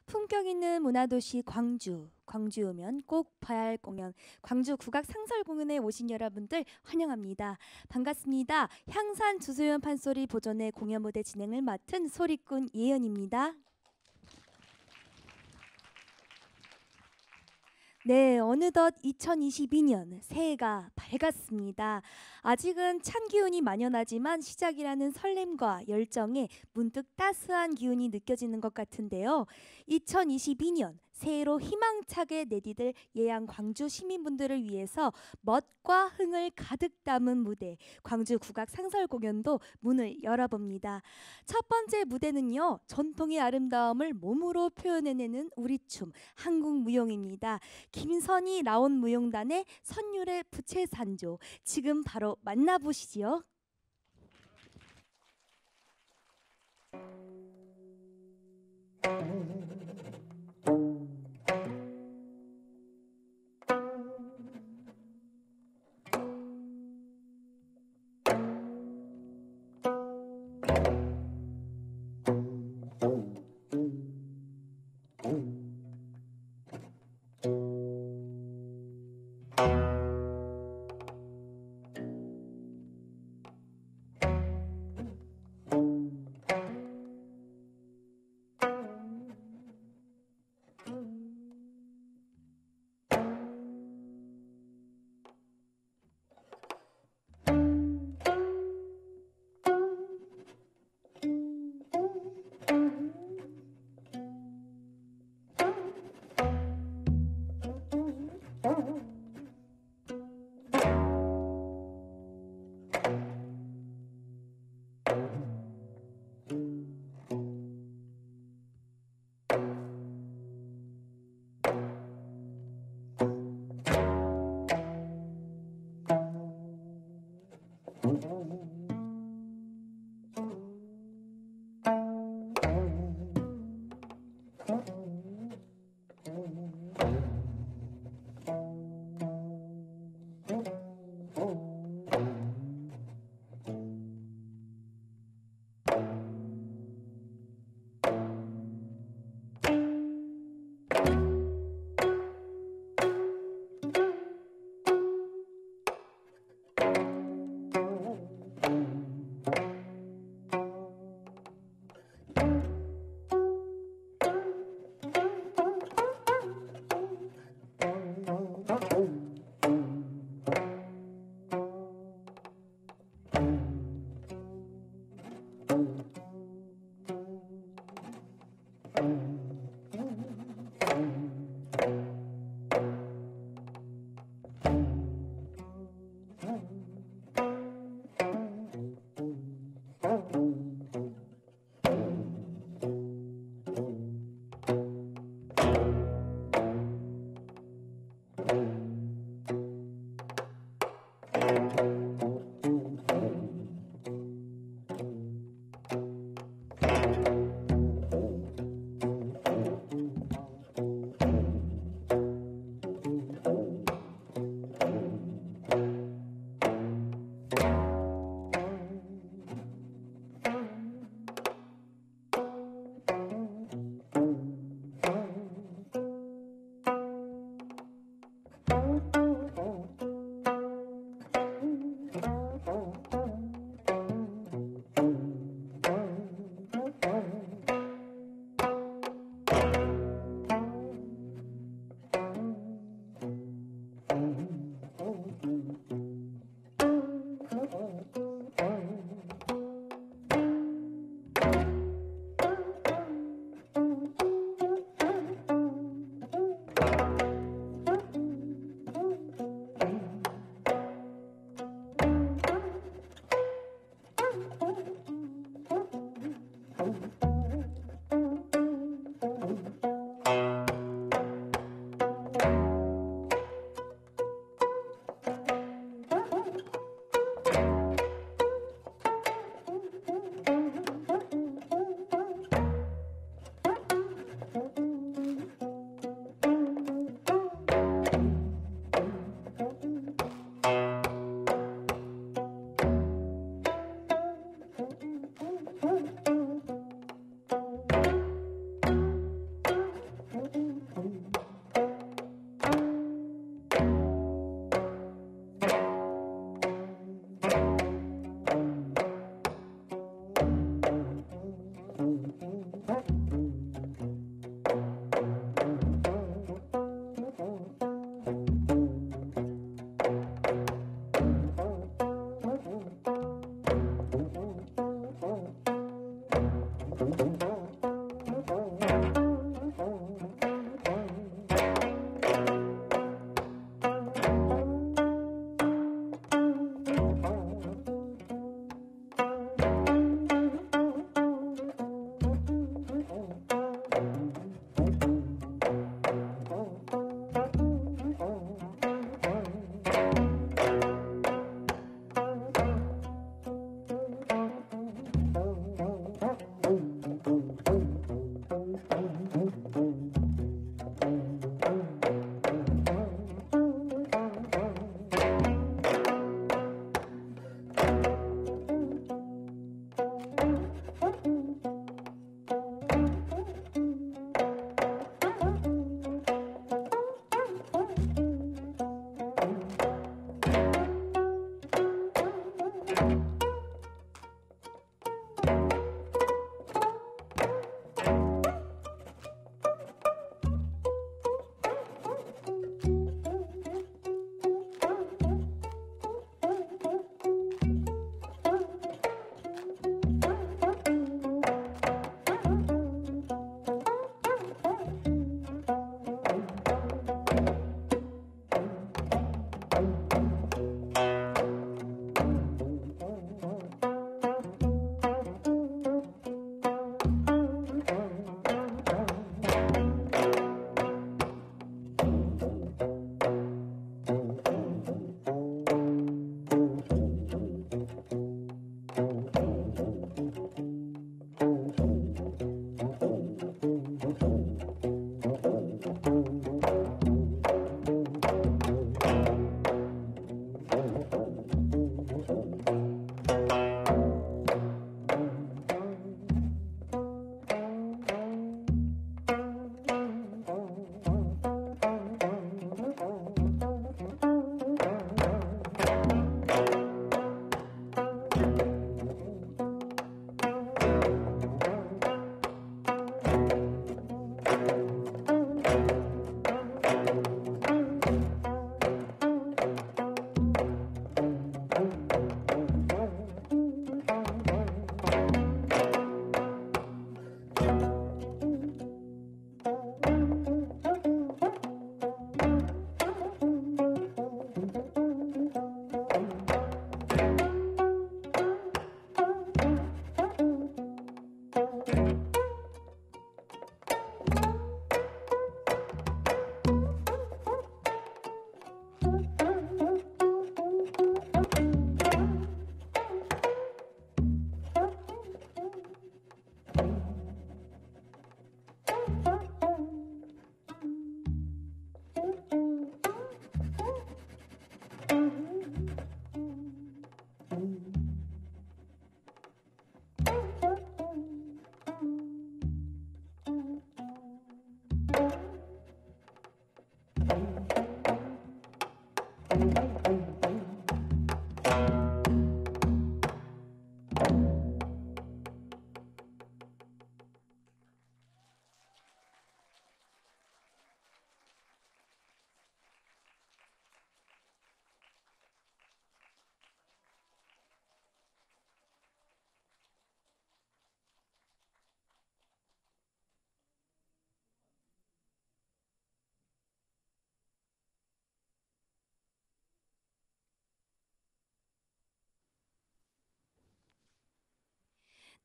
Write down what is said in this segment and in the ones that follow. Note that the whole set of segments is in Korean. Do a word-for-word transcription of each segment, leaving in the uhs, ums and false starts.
품격 있는 문화도시 광주. 광주에 오면 꼭 봐야 할 공연, 광주 국악 상설공연에 오신 여러분들 환영합니다. 반갑습니다. 향산 주소연 판소리 보존의 공연 무대 진행을 맡은 소리꾼 예연입니다. 네, 어느덧 이천이십이 년 새해가 밝았습니다. 아직은 찬 기운이 만연하지만 시작이라는 설렘과 열정에 문득 따스한 기운이 느껴지는 것 같은데요. 이천이십이 년 새해로 희망차게 내디딜 예양 광주 시민분들을 위해서 멋과 흥을 가득 담은 무대, 광주 국악 상설 공연도 문을 열어봅니다. 첫 번째 무대는요, 전통의 아름다움을 몸으로 표현해내는 우리춤 한국무용입니다. 김선희 라온무용단의 선율의 부채산조, 지금 바로 만나보시지요.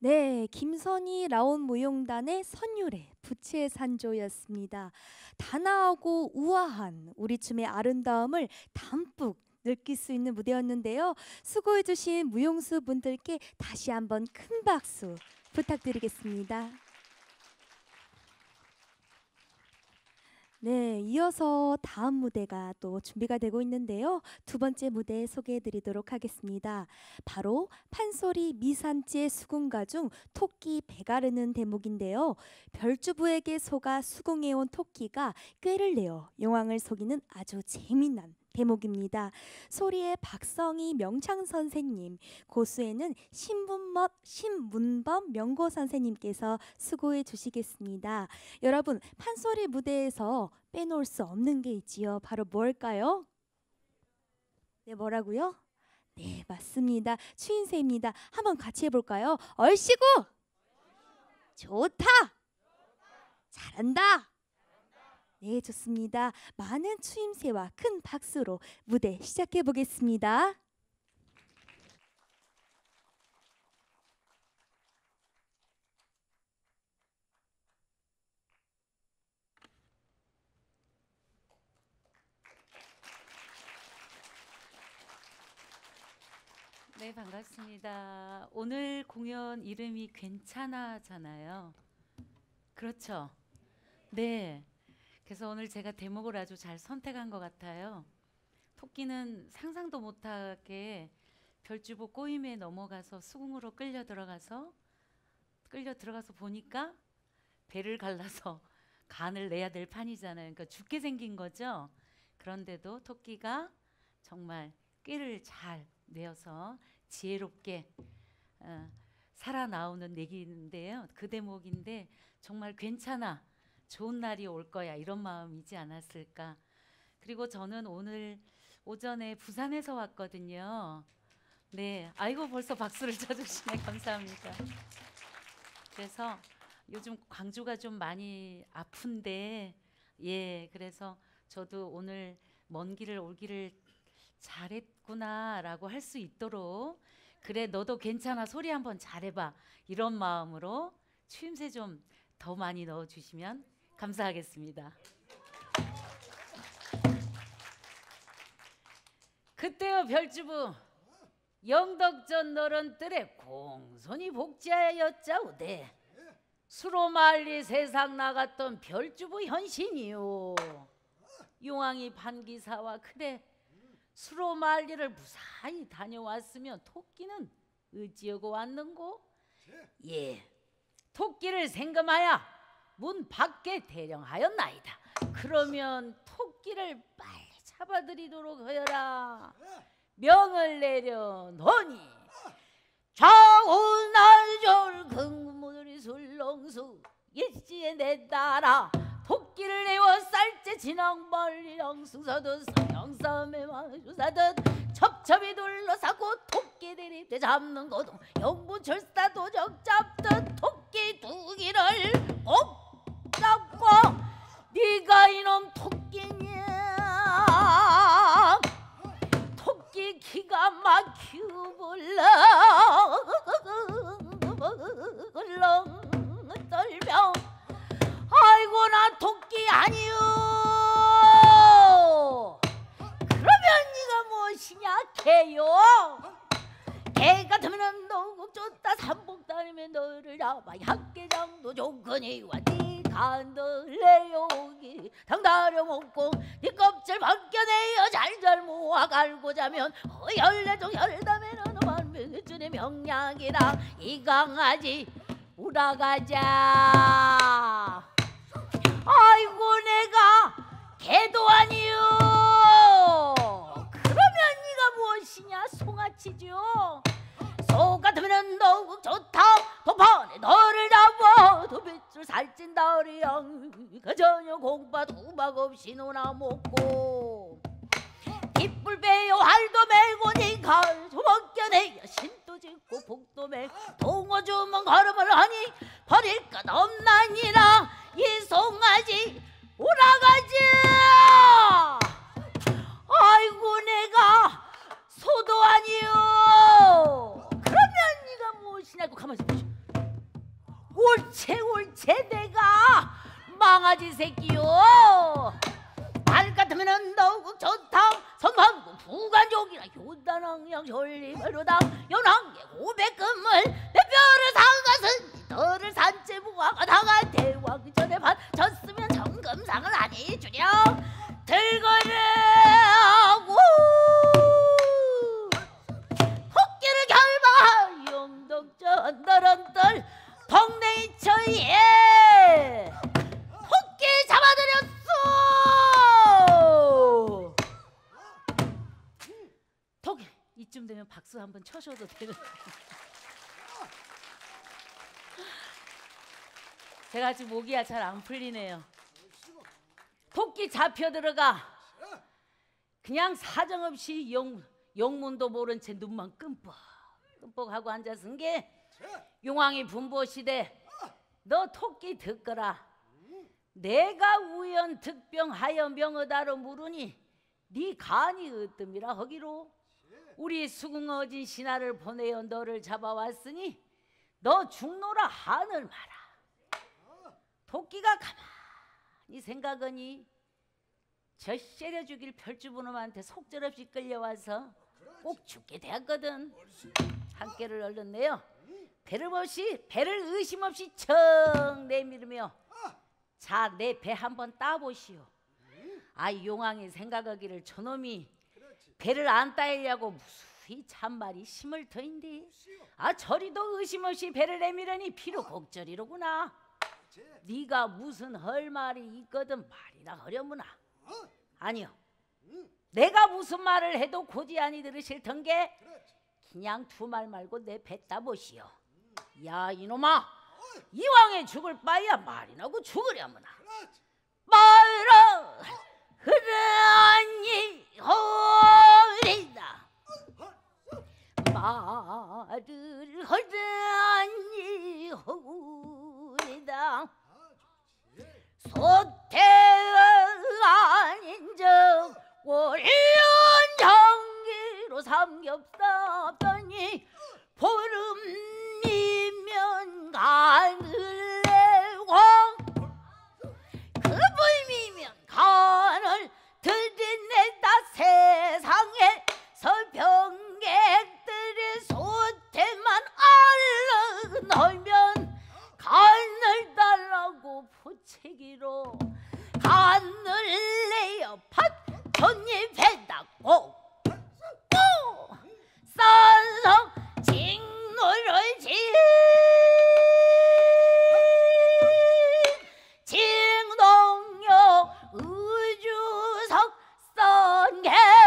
네, 김선희 라온 무용단의 선율의 부채 산조였습니다. 단아하고 우아한 우리 춤의 아름다움을 담뿍 느낄 수 있는 무대였는데요. 수고해주신 무용수 분들께 다시 한번 큰 박수 부탁드리겠습니다. 네, 이어서 다음 무대가 또 준비가 되고 있는데요. 두 번째 무대 소개해 드리도록 하겠습니다. 바로 판소리 미산지의 수궁가 중 토끼 배가르는 대목인데요. 별주부에게 속아 수궁해온 토끼가 꾀를 내어 용왕을 속이는 아주 재미난 대목입니다. 소리의 박성희 명창 선생님, 고수에는 신문범, 신문범 명고 선생님께서 수고해 주시겠습니다. 여러분, 판소리 무대에서 빼놓을 수 없는 게 있지요. 바로 뭘까요? 네, 뭐라고요? 네, 맞습니다. 추인새입니다. 한번 같이 해볼까요? 얼씨구! 좋다! 잘한다! 네, 좋습니다. 많은 추임새와 큰 박수로 무대 시작해 보겠습니다. 네, 반갑습니다. 오늘 공연 이름이 괜찮아잖아요. 그렇죠? 네. 그래서 오늘 제가 대목을 아주 잘 선택한 것 같아요. 토끼는 상상도 못하게 별주부 꼬임에 넘어가서 수궁으로 끌려 들어가서 끌려 들어가서 보니까 배를 갈라서 간을 내야 될 판이잖아요. 그러니까 죽게 생긴 거죠. 그런데도 토끼가 정말 꾀를 잘 내어서 지혜롭게 어, 살아나오는 얘기인데요. 그 대목인데 정말 괜찮아, 좋은 날이 올 거야, 이런 마음이지 않았을까. 그리고 저는 오늘 오전에 부산에서 왔거든요. 네, 아이고 벌써 박수를 쳐주시네. 감사합니다. 그래서 요즘 광주가 좀 많이 아픈데, 예, 그래서 저도 오늘 먼 길을 올기를 잘했구나라고 할 수 있도록, 그래 너도 괜찮아 소리 한번 잘해봐, 이런 마음으로 추임새 좀 더 많이 넣어주시면 감사하겠습니다. 그때요 별주부 영덕전 너런 뜰에 공손히 복지하였자우되 수로 말리 세상 나갔던 별주부 현신이요. 용왕이 반기사와 그래 수로 말리를 무사히 다녀왔으면 토끼는 어찌하고 왔는고? 예, 토끼를 생금하여 문 밖에 대령하였나이다. 그러면 토끼를 빨리 잡아들이도록 하여라. 명을 내려놓니 좌우날절 금무들이 술렁수 일지에 내 따라 토끼를 내어 쌀째 진앙벌리 영수사듯 성형싸움에 마주사듯 첩첩이 둘러싸고 토끼들이 되잡는 고동 영부철사 도적 잡듯 토끼 두기를 꼭 잡고 네가 이놈 토끼냐 토끼 기가 막히불러 떨며 아이고 나 토끼 아니요. 그러면 네가 무엇이냐 개요. 개 같으면 너국 쫓다 삼복 다니면 너를 잡아 약개장도 좋거니와 네가 너의 여기 당다려 먹고 네 껍질 벗겨내어 잘잘 모아 갈고 자면 열네종 열다매는 만명준의 명량이라 이 강아지 우라가자. 아이고 내가 개도 아니요. 그러면 네가 무엇이냐 송아치죠. 소 같으면 너국 좋다 도판에 너를 잡아 도빗줄 살찐 다리양 그저녁 공파 두박 없이 놀아 먹고 깃불 빼요 활도 메고 니가 조먹겨내야 신도 짓고 복도 메고 동어 주면 걸음을 하니 버릴 것 없나니라 이 송아지 오라가지. 아이고 내가 소도 아니요. 그러면 네가 무엇이냐고 가만히 보시오. 옳체 옳체 내가 망아지 새끼요. 말 같으면은 너무 좋다. 선방구 부관족이나 효단왕양 전리매로다. 연항계 오백금을 내 뼈를 상갔으니 너를 산채 무화과 다가 대왕 전에 바쳤으면 정금상을 아니 주렴. 들거래하고 토끼를 결박한 영덕전 너런들 동네 처에 토끼 잡아들였어. 토끼 이쯤 되면 박수 한번 쳐셔도 되는. 제가 지금 목이야 잘 안 풀리네요. 토끼 잡혀 들어가 그냥 사정없이 영, 영문도 모른 채 눈만 끔뻑 끔뻑하고 앉아선 게 용왕이 분보시대 너 토끼 듣거라. 내가 우연 득병하여 명하다로 물으니 네 간이 으뜸이라 하기로 우리 수궁어진 신하를 보내어 너를 잡아왔으니 너 죽노라 하늘 마라. 토끼가 가만히 생각하니 저 세려 죽일 별주부놈한테 속절없이 끌려와서 꼭 죽게 되었거든. 한 깨를 얼렸네요. 배를 없이 배를 의심 없이 청 내밀으며 자 내 배 한번 따보시오. 아 용왕이 생각하기를 저놈이 배를 안 따이려고 무수히 참말이 심을 터인데 아 저리도 의심 없이 배를 내밀으니 피로 곡절이로구나. 네가 무슨 할 말이 있거든 말이나 하려무나. 아니요 내가 무슨 말을 해도 고지 아니 들으실 텐게 그냥 두 말 말고 내 배 따보시오. 야 이놈아 이왕에 죽을 바에야 말이나고 죽으려무나. 말을 하니 허리다. 말을 하니 허리다. 소태 아닌 적 월연정기로 삼겹살더니 보름이면 간을 내고 그 불미면 간을 들이내다 세상에 서병객들이 소태만 알러 널면 간을 달라고 포채기로 간을 내어 팥전잎에다 꼭 쌀성 징노를 진 징동역 의주석 선계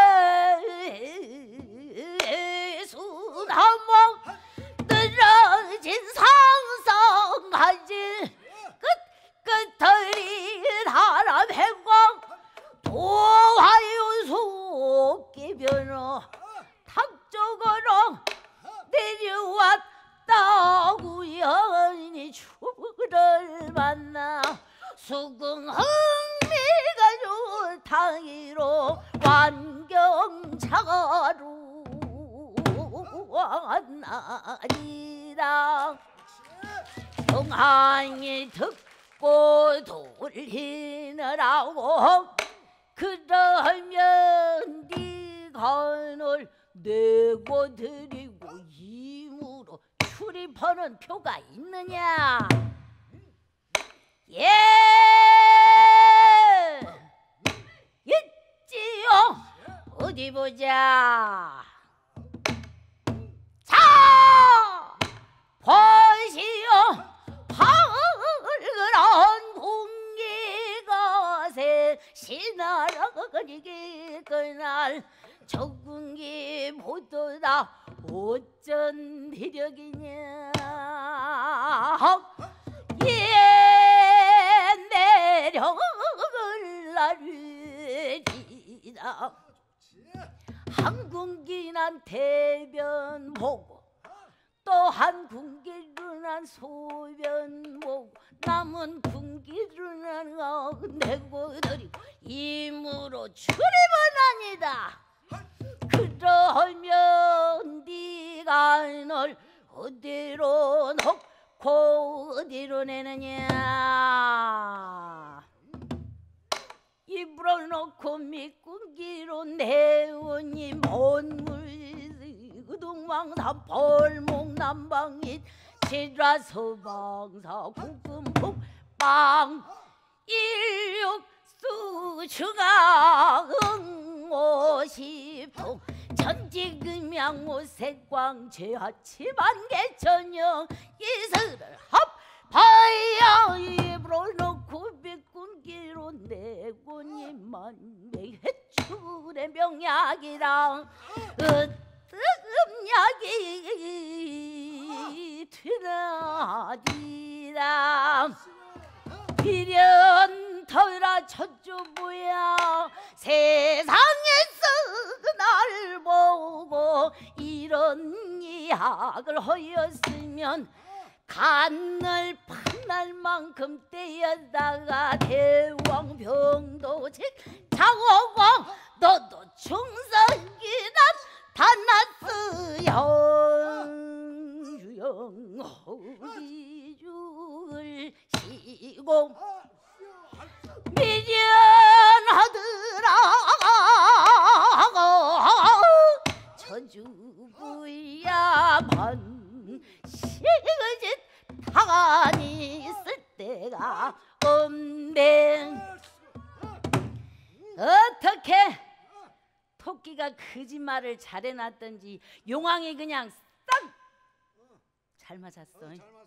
수나목 떨어진 상성가지 끝끝털이 사람 행광 도화유수 깨변어 탁적으로 내려왔다 우연히 주를 만나 수궁 흥미가 좋다기로 완경차가로 왔나니라. 영항이 듣고 돌리느라고 그러면 네 간을 내고 드리고 임으로 출입하는 표가 있느냐. 예 있지요. 어디 보자. 자 보시오. 파란 공기가 새 시나라거리기 그날 적군기 보도다 어쩐 비력이냐. 예 내려을 나르리다. 한 군기난 대변 보고 또 한 군기로 난 소변 보고 남은 군기로 난 내고 드리고 임으로 출입은 아니다. 그러면 네가 널 어디로 놓고 놓고 어디로 내느냐 입으로 놓고 미꾼기로 내오니 먼물 의동왕사 벌목남방인 지라서방사 국금북방 일육수중앙 응오시풍 전직금양호 색광 제하치만개 전영 이슬을 합하여 입으로 놓고 비꾼기로 내고니만 해출의 명약이랑 으뜸약이 튀나디라 비련터라 첫주부야 세상에서 날 보고 이런 이학을 허였으면 간을 판날만큼 떼었다가 대왕병도 장호왕 너도 충성기난 다났으여 유영 허리죽을 시고 미련하더라 천주부야만 시그짓 당하니 있을 때가 없네. 어떻게 토끼가 거짓말을 잘해놨던지 용왕이 그냥 싹 잘 맞았어.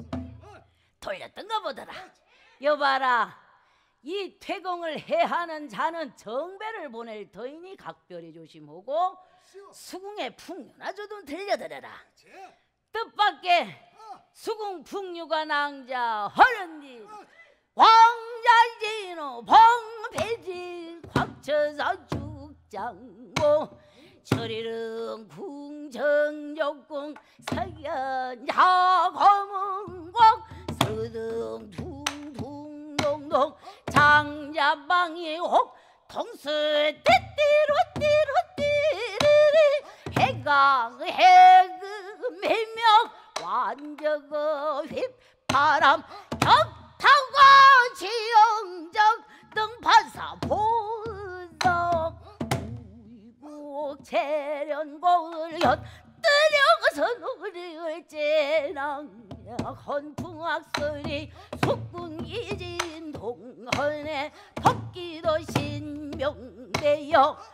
돌렸던가 보더라. 여봐라 이 퇴공을 해하는 자는 정배를 보낼 터이니 각별히 조심하고 수궁의 풍류나 조금 들려드려라. 뜻밖의 수궁 풍류가 낭자 허른디 왕자진호 봉배지 광처사 죽장고 철이릉 궁정적궁 서연야 검은공 서등 둥둥동동 장자방이 혹 통수 띠띠로 띠로 띠리리 해강 해금 해명 완저거 휘바람 격타과 지영적 등판사 보석 우이국 재련고을 연 뜨려서 노리을 째랑 헌풍악설이 속궁이진 동헌에 토끼도 신명되어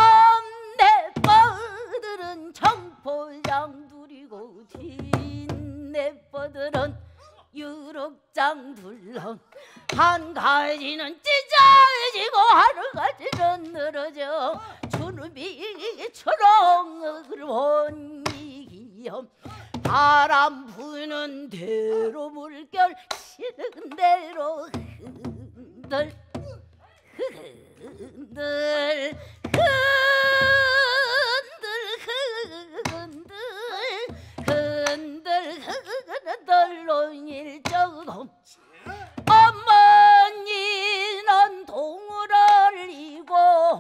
암내뻐들은 청포장 두리고 뒷내뻐들은 유록장 둘러 한 가지는 찢어지고 한 가지는 늘어져 주름이 초롱을 원이기염 바람 부는 대로 물결 치는 대로 흔들 흔들 흔들 흔들 흔들 논일정동 어머니는 동을 올리고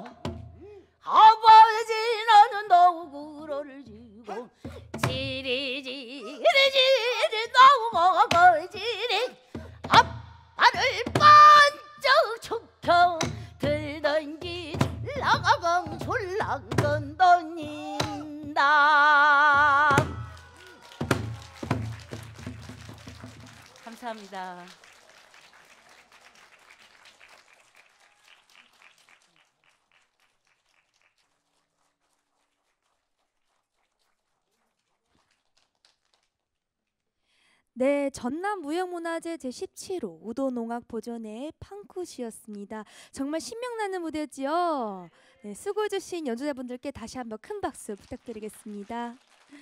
아버지는 노구를 지고 지리지리지리 나오고 거지리 앞발을 반짝 축혀 들던지 졸라가강 졸라건 던진다. 감사합니다. 네, 전남무형문화재 제십칠 호 우도농악 보존회의 팡쿠시였습니다. 정말 신명나는 무대였지요. 네, 수고해주신 연주자분들께 다시 한번 큰 박수 부탁드리겠습니다.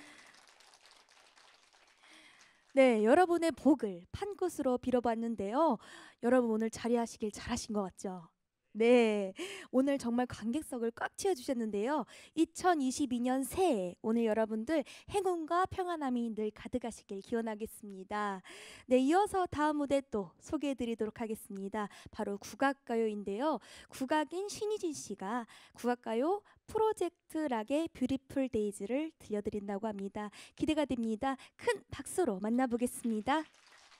네, 여러분의 복을 판굿으로 빌어봤는데요. 여러분 오늘 자리하시길 잘하신 것 같죠? 네, 오늘 정말 관객석을 꽉 채워주셨는데요. 이천이십이 년 새해 오늘 여러분들 행운과 평안함이 늘 가득하시길 기원하겠습니다. 네, 이어서 다음 무대 또 소개해드리도록 하겠습니다. 바로 국악가요인데요. 국악인 신희진 씨가 국악가요 프로젝트 락의 뷰티풀 데이즈를 들려드린다고 합니다. 기대가 됩니다. 큰 박수로 만나보겠습니다.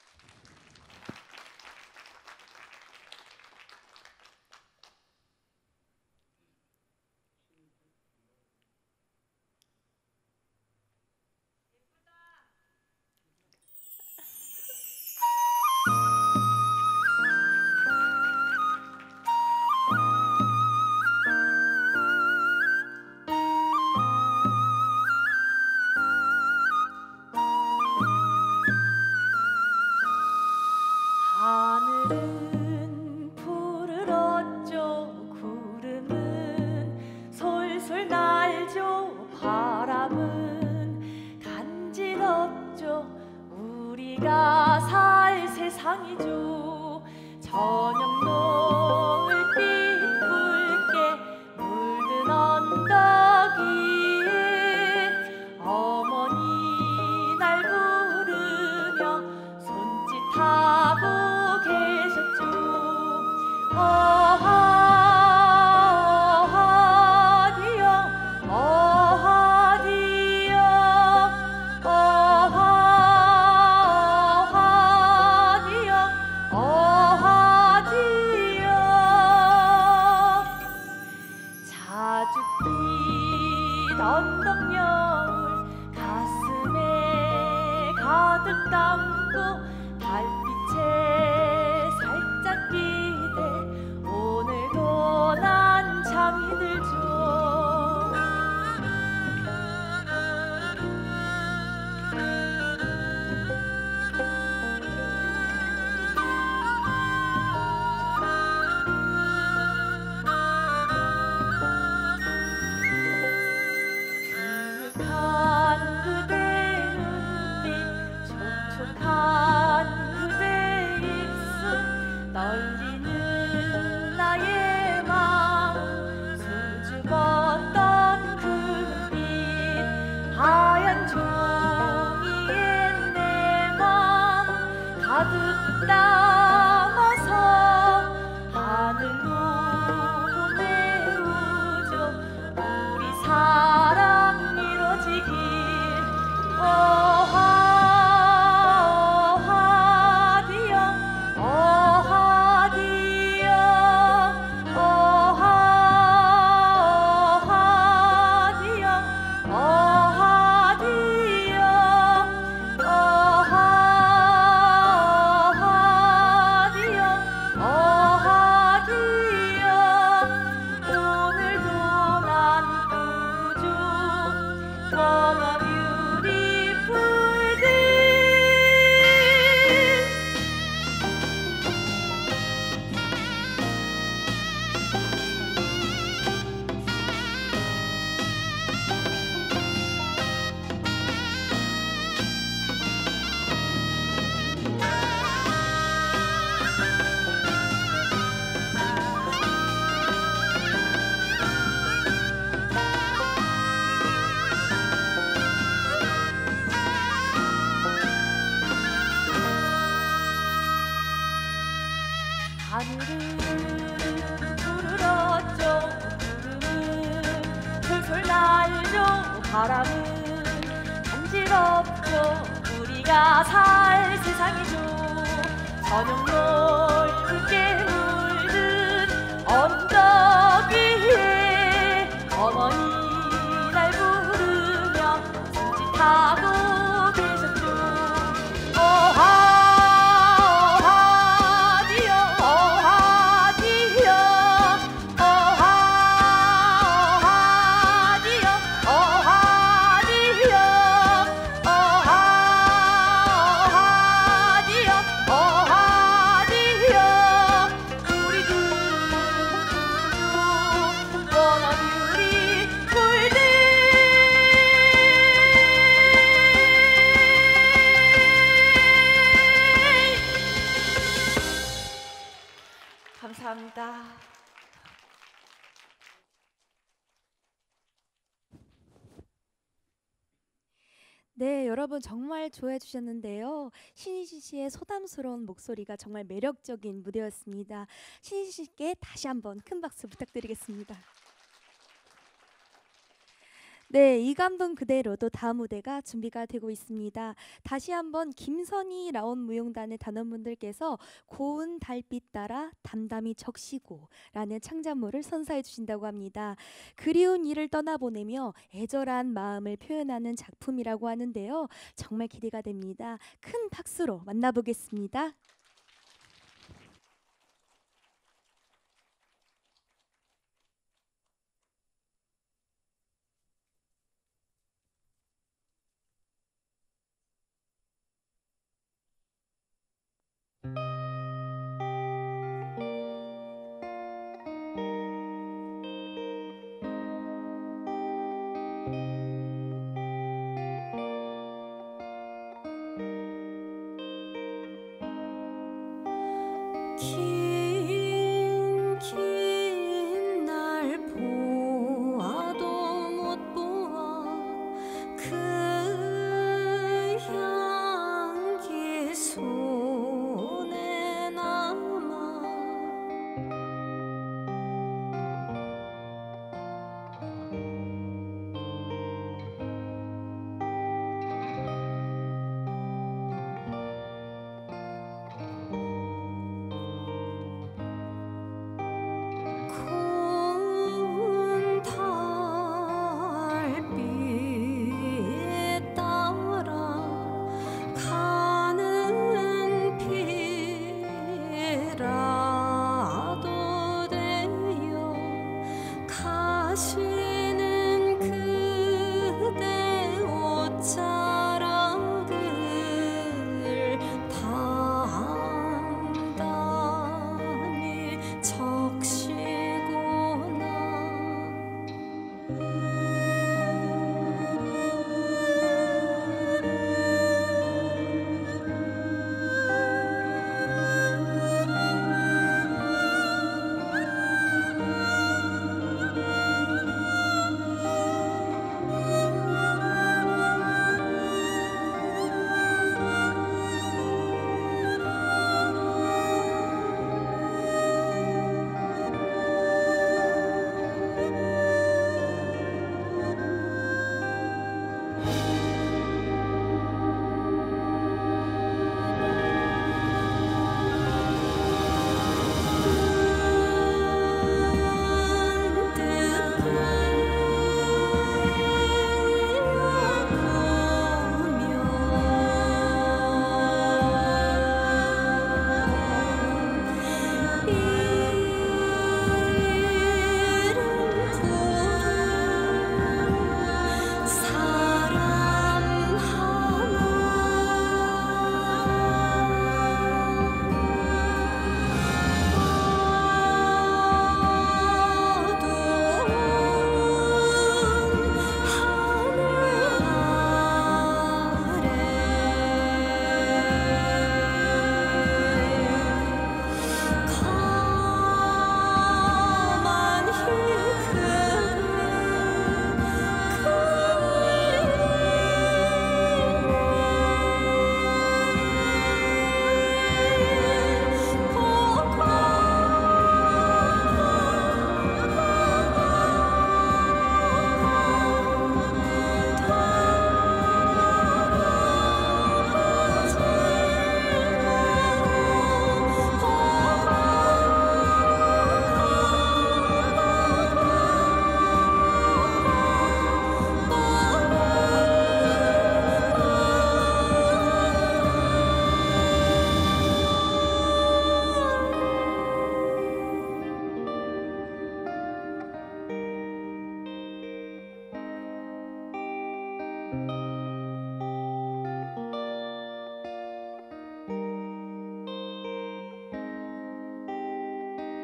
부르렀죠. 구름은 솔솔 날죠. 바람은 간지럽죠. 우리가 살 세상이죠. 저녁 넓게 물든 언덕 위에 어머니 날 부르며 손짓하고 계셨죠. 어하 어하디여 어하디여 어하 어하디여 어하디여 어하 어하디여 어하디여 우리들 원어뷰리 굴들 감사합니다. 네, 여러분 정말 좋아해 주셨는데요. 신희시 씨의 소담스러운 목소리가 정말 매력적인 무대였습니다. 신희시 씨께 다시 한번 큰 박수 부탁드리겠습니다. 네, 이 감동 그대로도 다음 무대가 준비가 되고 있습니다. 다시 한번 김선희 라온 무용단의 단원분들께서 고운 달빛 따라 담담히 적시고 라는 창작물을 선사해 주신다고 합니다. 그리운 이를 떠나보내며 애절한 마음을 표현하는 작품이라고 하는데요. 정말 기대가 됩니다. 큰 박수로 만나보겠습니다.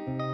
아